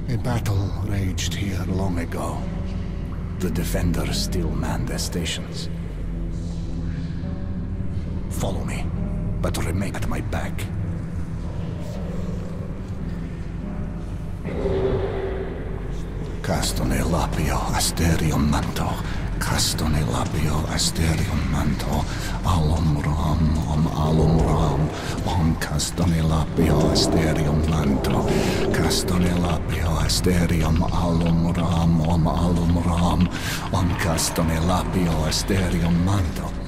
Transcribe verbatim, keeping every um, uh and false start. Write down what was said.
A battle raged here long ago. The defenders still man their stations. Follow me, but remain at my back. Castone lapio asterium manto. Castone lapio asterium manto. Alum ram, om alum ram. Om castone lapio asterium manto. Castone lapio asterium alum ram, om alum ram. Om castone lapio asterium manto.